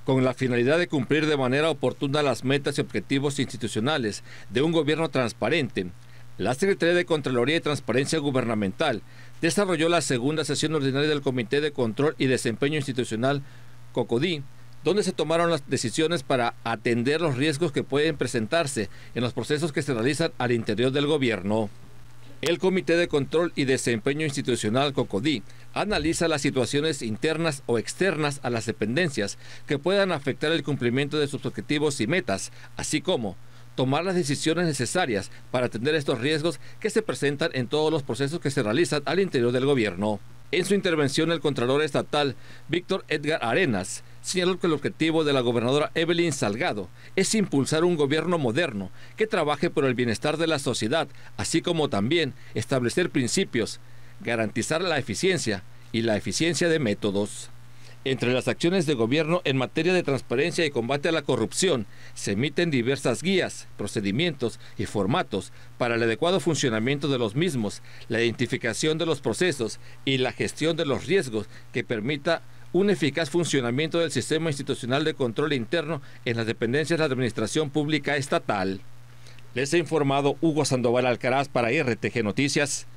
Con la finalidad de cumplir de manera oportuna las metas y objetivos institucionales de un gobierno transparente, la Secretaría de Contraloría y Transparencia Gubernamental desarrolló la segunda sesión ordinaria del Comité de Control y Desempeño Institucional, COCODI, donde se tomaron las decisiones para atender los riesgos que pueden presentarse en los procesos que se realizan al interior del gobierno. El Comité de Control y Desempeño Institucional, COCODI, analiza las situaciones internas o externas a las dependencias que puedan afectar el cumplimiento de sus objetivos y metas, así como tomar las decisiones necesarias para atender estos riesgos que se presentan en todos los procesos que se realizan al interior del gobierno. En su intervención, el Contralor Estatal, Víctor Edgar Arenas, señaló que el objetivo de la gobernadora Evelyn Salgado es impulsar un gobierno moderno que trabaje por el bienestar de la sociedad, así como también establecer principios, garantizar la eficiencia y la eficiencia de métodos. Entre las acciones de gobierno en materia de transparencia y combate a la corrupción, se emiten diversas guías, procedimientos y formatos para el adecuado funcionamiento de los mismos, la identificación de los procesos y la gestión de los riesgos que permita un eficaz funcionamiento del sistema institucional de control interno en las dependencias de la Administración Pública Estatal. Les ha informado Hugo Sandoval Alcaraz para RTG Noticias.